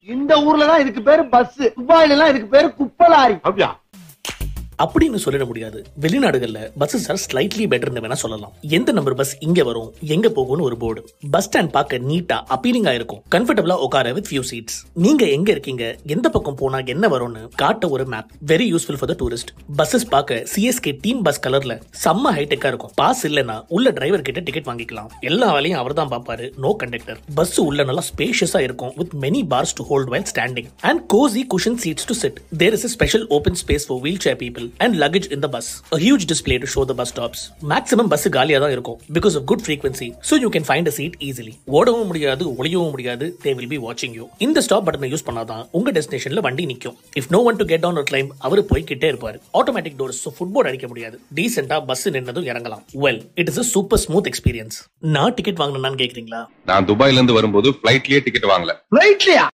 இந்த ஊர்ல தான் இதுக்கு பேரு பஸ், துபாயில எல்லாம் இதுக்கு பேரு குப்பலாரி. அப்படியா? அப்படின்னு சொல்லிட முடியாது. வெளிநாடுகள்ல பஸ்ஸஸ் ஆர் ஸ்லைட்லி பெட்டர்னு வேணா சொல்லலாம். எந்த நம்பர் பஸ் இங்க வரும், எங்க போகும்னு ஒரு போர்டு. பஸ் ஸ்டாண்ட் பார்க்க நீட்டா அப்பீலிங்கா இருக்கும். கம்ஃபர்டபிளா உட்கார வித் ஃபியூ சீட்ஸ். நீங்க எங்க இருக்கீங்க, எந்த பக்கம் போனா என்ன வரும்னு காட்ட ஒரு map. Very useful for the tourist. Buses பார்க்க சிஎஸ்கே டீம் பஸ் கலர்ல செம்ம ஹைடெக்கா இருக்கும். பாஸ் இல்லனா உள்ள டிரைவர் கிட்ட டிக்கெட் வாங்கிக்கலாம். எல்லா வேலையும் அவர் தான் பாப்பாரு. No conductor. பஸ் உள்ள நல்லா ஸ்பேஷியஸா இருக்கும் with many bars to hold while standing and cozy cushion seats to sit. There is a special open space for wheelchair people and luggage in the bus. A huge display to show the bus stops. Maximum bus காலியா தான் இருக்கும் because of good frequency, so you can find a seat easily. ஓடவும் முடியாது, ஒளியவும் முடியாது. They will be watching you. இந்த stop பட்டனை use பண்ணாதான் உங்க டெஸ்டினேஷன்ல வண்டி நிக்கும். If no one to get down or climb, அவர் போய்கிட்டே இருப்பாரு. Automatic doors, so footboard அடிக்க முடியாது. டீசென்ட்டா பஸ் நின்னதும் இறங்கலாம். Well, it is a super smooth experience. நான் டிக்கெட் வாங்கணும்னு கேக்குறீங்களா? நான் துபாயில இருந்து வரும்போது ஃளைட்லயே டிக்கெட் வாங்கல. ஃளைட்லயா?